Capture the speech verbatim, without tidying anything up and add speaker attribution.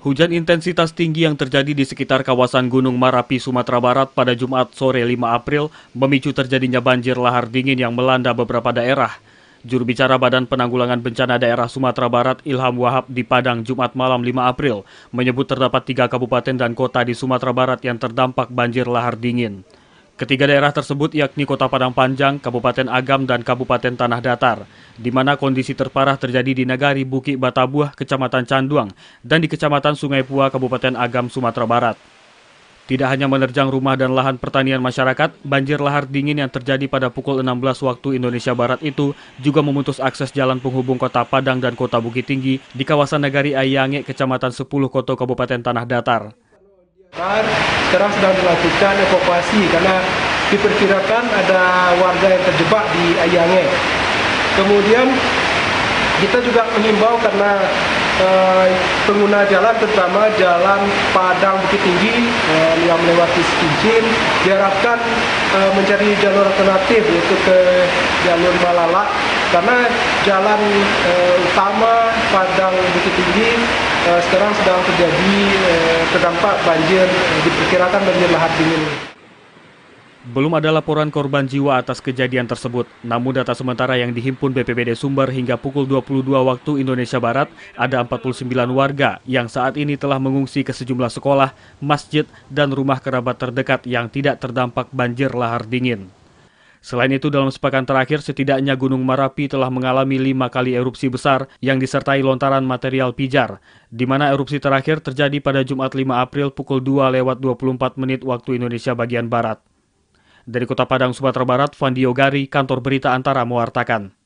Speaker 1: Hujan intensitas tinggi yang terjadi di sekitar kawasan Gunung Marapi, Sumatera Barat pada Jumat sore lima April memicu terjadinya banjir lahar dingin yang melanda beberapa daerah. Juru bicara Badan Penanggulangan Bencana Daerah Sumatera Barat Ilham Wahab di Padang Jumat malam lima April menyebut terdapat tiga kabupaten dan kota di Sumatera Barat yang terdampak banjir lahar dingin. Ketiga daerah tersebut yakni Kota Padang Panjang, Kabupaten Agam, dan Kabupaten Tanah Datar, di mana kondisi terparah terjadi di Nagari Bukit Batabuah, Kecamatan Canduang, dan di Kecamatan Sungai Pua, Kabupaten Agam, Sumatera Barat. Tidak hanya menerjang rumah dan lahan pertanian masyarakat, banjir lahar dingin yang terjadi pada pukul enam belas waktu Indonesia Barat itu juga memutus akses jalan penghubung Kota Padang dan Kota Bukit Tinggi di kawasan Nagari Ayange, Kecamatan sepuluh Koto, Kabupaten Tanah Datar.
Speaker 2: Sekarang sedang dilakukan evakuasi karena diperkirakan ada warga yang terjebak di Ayange. Kemudian kita juga mengimbau karena eh, pengguna jalan, terutama jalan Padang Bukit Tinggi eh, yang melewati Cincin, diharapkan eh, mencari jalur alternatif yaitu ke jalur Malala, karena jalan eh, utama Padang Bukit Tinggi eh, sekarang sedang terjadi eh, terdampak banjir, eh, diperkirakan banjir lahar dingin.
Speaker 1: Belum ada laporan korban jiwa atas kejadian tersebut, namun data sementara yang dihimpun B P B D Sumber hingga pukul dua puluh dua waktu Indonesia Barat, ada empat puluh sembilan warga yang saat ini telah mengungsi ke sejumlah sekolah, masjid, dan rumah kerabat terdekat yang tidak terdampak banjir lahar dingin. Selain itu, dalam sepekan terakhir, setidaknya Gunung Marapi telah mengalami lima kali erupsi besar yang disertai lontaran material pijar, di mana erupsi terakhir terjadi pada Jumat lima April pukul dua lewat dua puluh empat menit waktu Indonesia bagian Barat. Dari Kota Padang, Sumatera Barat, Fandi Yogari, Kantor Berita Antara mewartakan.